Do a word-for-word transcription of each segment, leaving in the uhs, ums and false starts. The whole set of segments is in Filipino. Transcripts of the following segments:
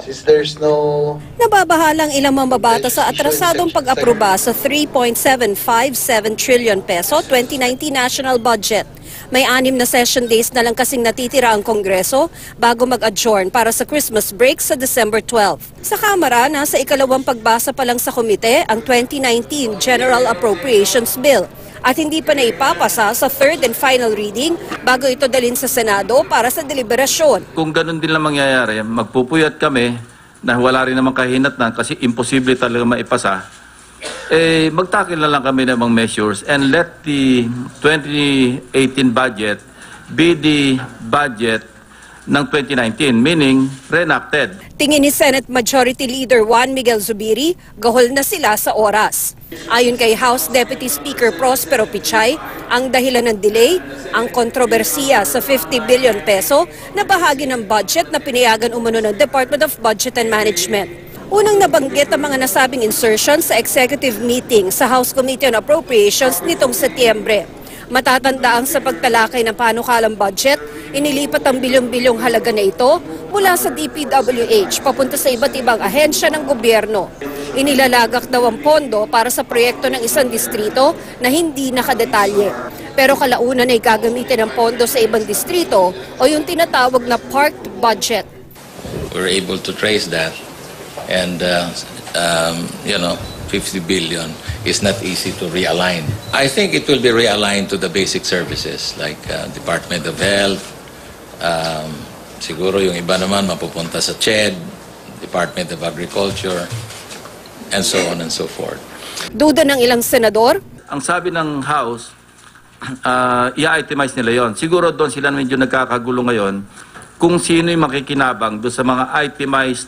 Since there's no... Nababahalang ilang mambabatas sa atrasadong pag-apruba sa three point seven five seven trillion peso twenty nineteen national budget. May anim na session days na lang kasing natitira ang Kongreso bago mag-adjourn para sa Christmas break sa December twelfth. Sa Kamara, nasa ikalawang pagbasa pa lang sa komite ang twenty nineteen General Appropriations Bill at hindi pa naipapasa sa third and final reading bago ito dalhin sa Senado para sa deliberasyon. Kung ganun din lang mangyayari, magpupuyat kami na wala rin naman kahinatnan kasi imposible talaga maipasa, eh magtakil na lang kami ng mga measures and let the twenty eighteen budget be the budget ng twenty nineteen, meaning reenacted. Tingin ni Senate Majority Leader Juan Miguel Zubiri, gahol na sila sa oras. Ayon kay House Deputy Speaker Prospero Pichay, ang dahilan ng delay, ang kontrobersiya sa fifty billion peso na bahagi ng budget na pinayagan umano ng Department of Budget and Management. Unang nabanggit ang mga nasabing insertions sa executive meeting sa House Committee on Appropriations nitong Setyembre. Matatandaan sa pagtalakay ng panukalang budget, inilipat ang bilyong-bilyong halaga na ito mula sa D P W H papunta sa iba't ibang ahensya ng gobyerno. Inilalagak daw ang pondo para sa proyekto ng isang distrito na hindi nakadetalye. Pero kalaunan ay gagamitin ang pondo sa ibang distrito o yung tinatawag na parked budget. We're able to trace that and uh, um, you know, fifty billion is not easy to realign. I think it will be realigned to the basic services like uh, Department of Health, um, siguro yung iba naman mapupunta sa C H E D, Department of Agriculture, and so on and so forth. Duda ng ilang senador? Ang sabi ng House, uh, i-itemize nila yon. Siguro doon sila medyo nagkakagulo ngayon kung sino yung makikinabang doon sa mga itemized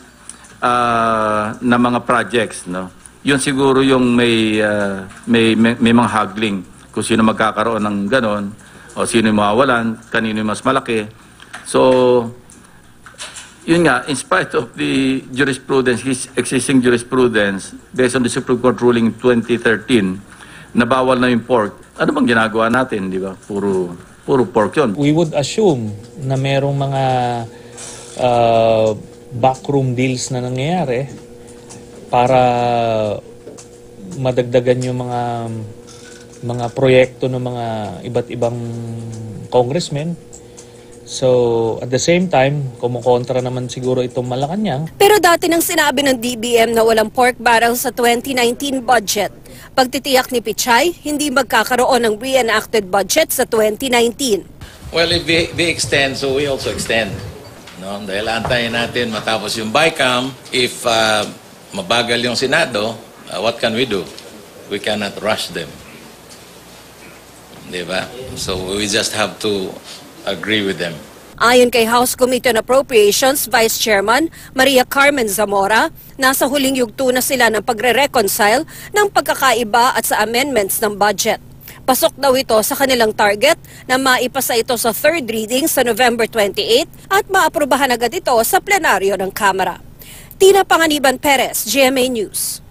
uh, na mga projects, no? Yun siguro yung may, uh, may, may, may mga haggling kung sino magkakaroon ng ganon o sino yung mawawalan, kanino yung mas malaki. So, yun nga, in spite of the jurisprudence, his existing jurisprudence, based on the Supreme Court ruling twenty thirteen, na bawal na yung pork, ano bang ginagawa natin, di ba? Puro, puro pork yun. We would assume na merong mga uh, backroom deals na nangyayari para madagdagan yung mga mga proyekto ng mga iba't ibang congressmen. So, at the same time, kumukontra naman siguro itong Malacanang. Pero dati nang sinabi ng D B M na walang pork barrel sa twenty nineteen budget. Pagtitiyak ni Pichay, hindi magkakaroon ng reenacted budget sa twenty nineteen. Well, if we, we extend, so we also extend. No? Dahil antayin natin matapos yung BICAM, if uh, mabagal yung Senado, uh, what can we do? We cannot rush them. Diba? So we just have to agree with them. Ayon kay House Committee on Appropriations Vice Chairman Maria Carmen Zamora, nasa huling yugto na sila ng pagre-reconcile ng pagkakaiba at sa amendments ng budget. Pasok daw ito sa kanilang target na maipasa ito sa third reading sa November twenty-eighth at maaprubahan agad ito sa plenaryo ng Kamara. Tina Panganiban Perez, G M A News.